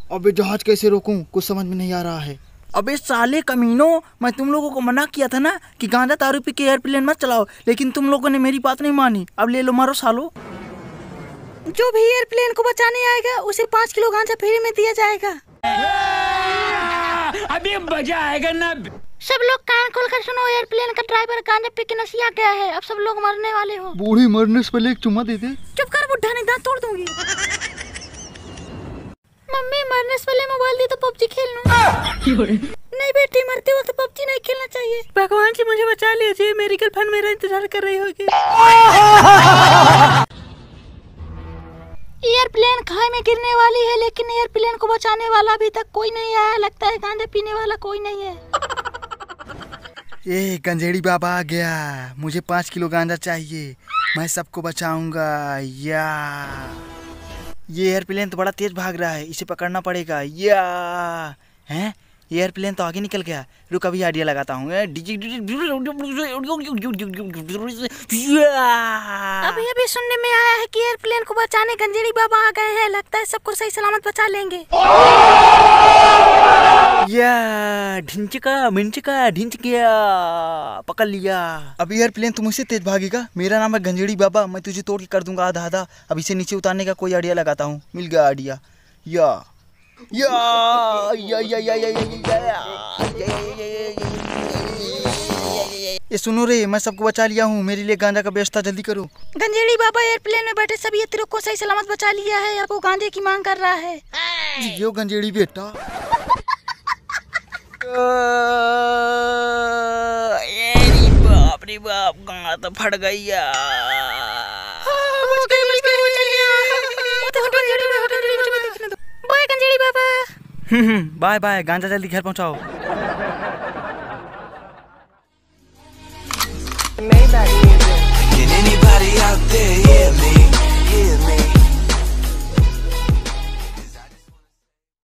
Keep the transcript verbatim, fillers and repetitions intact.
अबे जहाज कैसे रोकूं, कुछ समझ में नहीं आ रहा है। अबे साले कमीनों, मैं तुम लोगों को मना किया था ना कि गांजा दारू पी के एयरप्लेन मत चलाओ, लेकिन तुम लोगों ने मेरी बात नहीं मानी। अब ले लो, मारो सालो। जो भी एयरप्लेन को बचाने आएगा उसे पाँच किलो गांजा फ्री में दिया जाएगा। अभी मजा आएगा ना। सब लोग कान खोल कर सुनो, एयरप्लेन का ड्राइवर गांजा पी के नसिया गया है। अब सब लोग मरने वाले हो। बूढ़ी मरने से पहले एक चुम्मा दे दे। चुप कर बुढ़ा, नहीं दांत तोड़ दूंगी। मम्मी मरने से पहले मोबाइल दी तो पबजी खेल लूं। नहीं बेटी, मरते वक्त पबजी नहीं खेलना चाहिए। भगवान जी मुझे बचा लीजिए, मेरी गर्लफ्रेंड मेरा इंतजार कर रही होगी। एयरप्लेन खाई में गिरने वाली है, लेकिन एयरप्लेन को बचाने वाला अभी तक कोई नहीं आया। लगता है गांजा पीने वाला कोई नहीं है। ये गंजेड़ी बाबा आ गया, मुझे पाँच किलो गांजा चाहिए, मैं सबको बचाऊंगा। या ये एयरप्लेन तो बड़ा तेज भाग रहा है, इसे पकड़ना पड़ेगा। या हैं, एयरप्लेन तो आगे निकल गया। रुक, अभी आइडिया लगाता हूँ। अभी अभी सुनने में आया है कि एयरप्लेन को बचाने गंजेड़ी बाबा आ गए हैं। लगता है सबको सही सलामत बचा लेंगे। या ढिंचका मिंचका ढिंच गया, पकड़ लिया। अब एयरप्लेन तो मुझसे तेज भागेगा। मेरा नाम है गंजेड़ी बाबा, मैं तुझे तोड़ के कर दूंगा आधा आधा। अब इसे नीचे उतारने का कोई आइडिया लगाता हूँ। मिल गया आइडिया। या या या या या या ये सुनो रे, मैं सबको बचा लिया हूँ। मेरे लिए गांजा का व्यवस्था जल्दी करो। गंजेड़ी बाबा एयरप्लेन में बैठे सभी यात्रियों को सही सलामत बचा लिया है। अब वो गांजे की मांग कर रहा है। जियो गंजेड़ी बेटा। बाप रे बाप, गांजा तो फट गई यार। बाय गंजेड़ी बाबा। बाय बाय, गांजा जल्दी घर पहुंचाओ। Can anybody out there hear me?